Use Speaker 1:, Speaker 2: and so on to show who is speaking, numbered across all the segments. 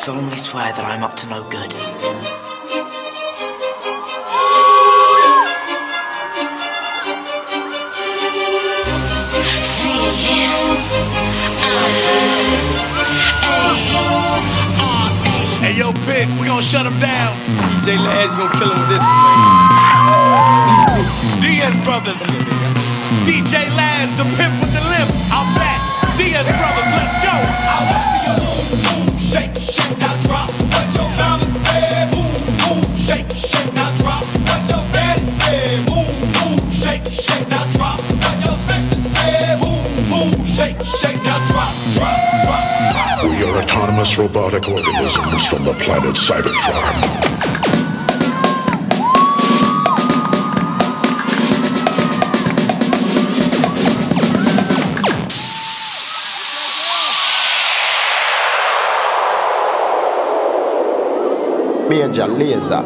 Speaker 1: solemnly swear that I'm up to no good.
Speaker 2: Hey, yo, Pitt, we gon' shut him down. DJ Laz gonna kill him with this one. Diaz Brothers. DJ Laz, the pimp with the limp. I'm back. Diaz Brothers, let's go. I wanna see you move, move, shake, shake, now drop. What your mama said, move, move, shake, shake, now drop. What your daddy said, move, move, shake, shake, now drop. What your sister said, move, move, shake, shake, now drop, drop, drop.
Speaker 3: We are autonomous robotic organisms from the planet Cybertron.
Speaker 4: Major Laser.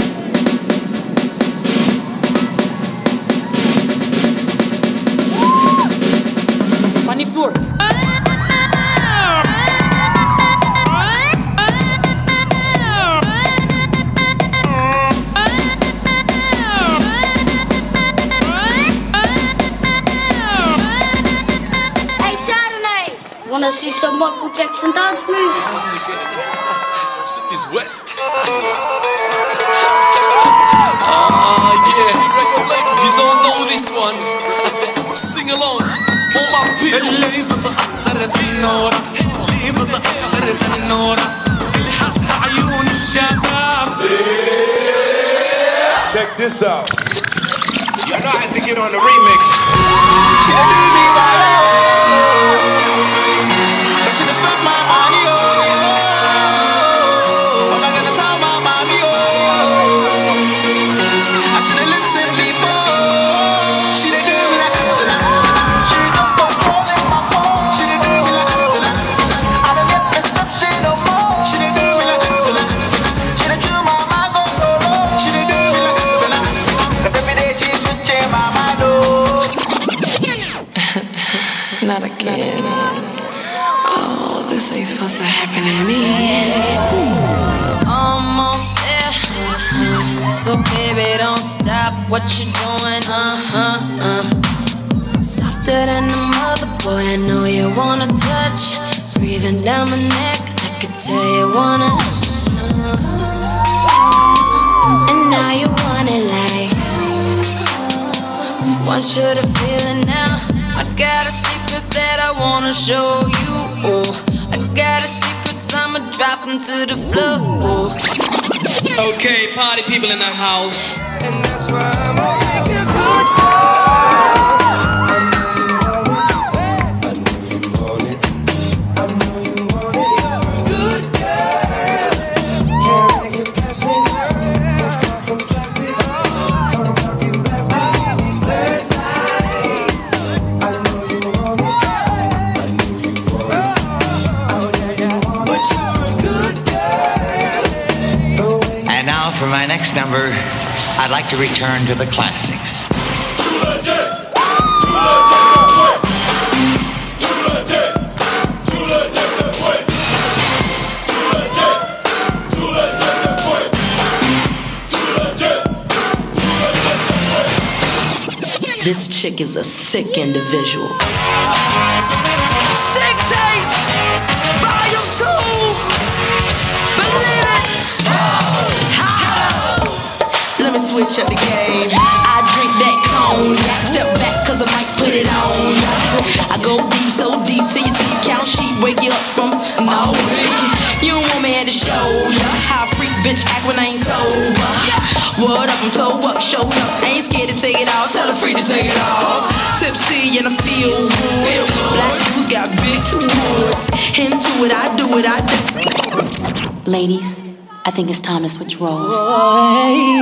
Speaker 1: On the floor.
Speaker 5: Wanna see some Michael Jackson dance moves?
Speaker 2: It's West. Yeah. You don't know this one. Sing along. All my people.
Speaker 6: Check this out.
Speaker 2: Y'all know I had to get on the remix.
Speaker 6: I should have spent my money, I'm not gonna tell my mommy, I should have listened before. She didn't do me like that. She just go calling my phone. She didn't do me like that. I don't get messed up, she no more. She didn't do me like that. She done drew my mind go low. She didn't do me like that. Cause every day she's switching my mind,
Speaker 7: Not again. Oh, this ain't supposed to happen to me.
Speaker 8: Almost there. So baby, don't stop what you're doing. Softer than a mother, boy. I know you wanna touch. Breathing down my neck, I could tell you wanna. And now you want it like. Want you to feel it now. I got a secret that I wanna show you. Oh, I got a secret, I'ma drop them to the floor.
Speaker 2: Okay, party people in the house.
Speaker 6: and that's why I'm gonna take you good.
Speaker 9: For my next number, I'd like to return to the classics.
Speaker 1: This chick is a sick individual.
Speaker 6: Sick tape, volume 2. Believe it.
Speaker 1: Let me switch up the game. I drink that cone. Step back cause I might put it on. I go deep, so deep till your sleep count sheep wake you up from no. You don't want me at the show. How a freak bitch act when I ain't sober. What up, I'm toe up, showed up. I ain't scared to take it all, tell her free to take it off. Tipsy in the field. Black dudes got big woods. Into it, I do it, I do.
Speaker 10: Ladies, I think it's time to switch roles.
Speaker 1: Boy.